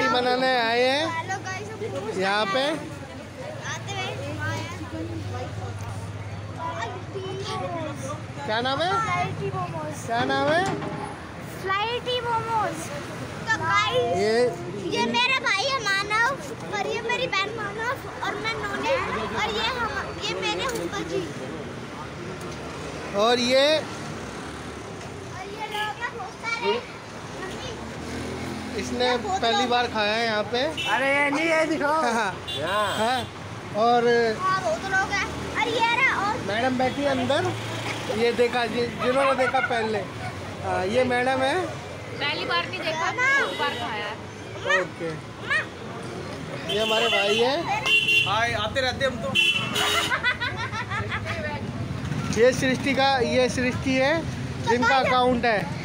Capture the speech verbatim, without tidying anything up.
बनाने आए हैं यहाँ पे। क्या नाम है? क्या नाम है? फ्लाइटी मोमोज। तो गाइस ये ये मेरा भाई है मानव, और ये मेरी बहन मानव, और मैं नोनी, और ये हम ये मेरे हुप्पा जी, और ये और ये लोग हैं बहुत सारे। इसने पहली बार खाया है यहाँ पे। अरे ये नहीं है, दिखाओ। हाँ, हाँ, और हाँ बहुत लोग हैं। और ये रहा, और मैडम बैठी है अंदर। ये देखा जि, जिन्होंने देखा पहले। हाँ, ये मैडम है। पहली बार नहीं देखा, दो बार खाया। ओके, ये हमारे भाई है। हाय, आते रहते हम तो। ये सृष्टि का ये सृष्टि है जिनका अकाउंट है।